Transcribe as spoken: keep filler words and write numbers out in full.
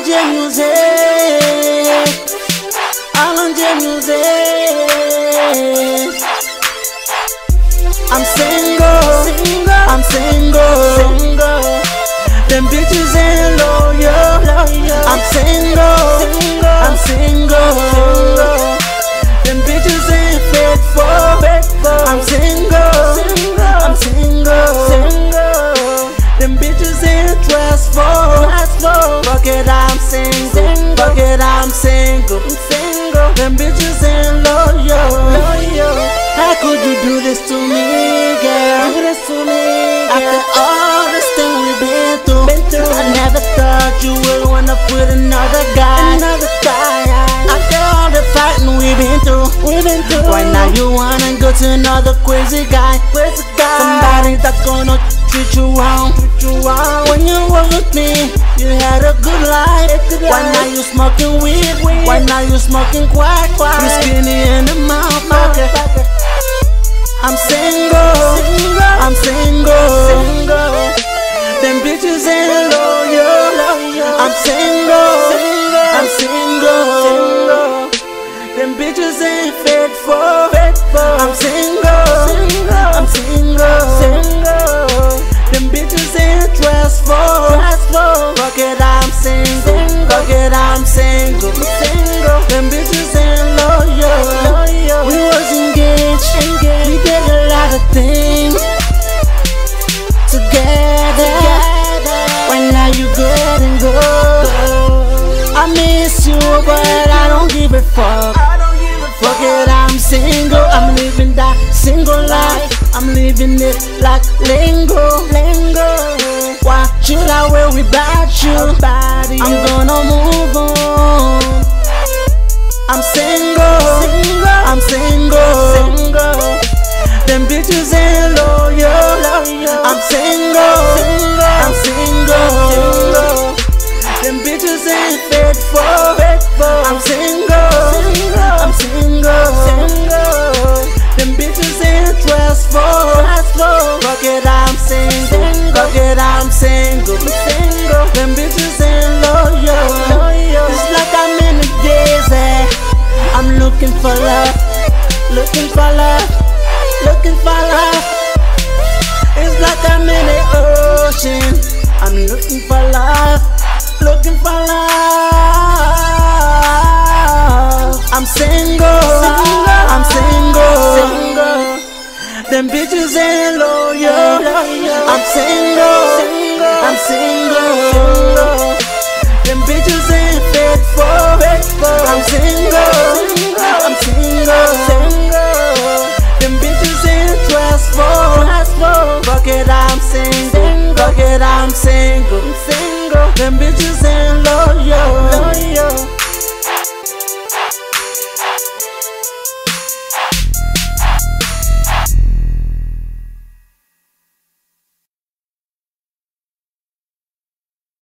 Alonje music, Alonje music. I'm single, single, I'm single, single. Them bitches ain't loyal, loyal. I'm single, single, I'm single, single. Them bitches ain't faithful, faithful. I'm single, single, I'm single, single. Them bitches ain't trustful, trustful. Fuck it, I'm single, fuck it, I'm single, single. Them bitches ain't loyal, loyal. How could you do this to me, girl? Do this to me, girl. After all this thing we've been through, been through. I never thought you would wanna put another guy, another guy. After all the fighting we've been through, we've been through. Right now you wanna go to another crazy guy, crazy guy. Somebody that's gonna treat you wrong, treat you wrong. When you were with me, you had a good life. Good life. Why now you smoking weed? weed? Why now you smoking quack? quack? You skinny in the mouth, okay. okay. I'm single, single, I'm single, single. Them bitches ain't loyal, loyal. I'm single, single, I'm single, single. Them bitches ain't faithful, faithful. I'm single, single, I'm single, single. Them bitches ain't trustful, trustful. Fuck it, I'm single, fuck it, I'm single, single. Them bitches ain't loyal, loyal. We was engaged, engaged. We did a lot of things together. together. When now you good and good, I miss you, but I don't give a fuck. I don't give a fuck it, I'm single. I'm living that single life. I'm living it like lingo, lingo. Why should I worry about you? I'm gonna move on. I'm single, single, I'm single, single. Them bitches ain't loyal, loyal. I'm single, single, I'm single, single. Them bitches ain't faithful, faithful. I'm single, single, I'm single, single. Them bitches ain't trustful, trustful. Fuck it, I'm single, fuck it, I'm single, single. Them bitches ain't loyal, loyal. It's like I'm in the desert. I'm looking for love, looking for love, looking for love. It's like I'm in the ocean. I'm looking for love, looking for love. I'm single, single, I'm single, single. Them bitches ain't loyal, loyal. I'm single, single, I'm single, single. Them bitches ain't faithful.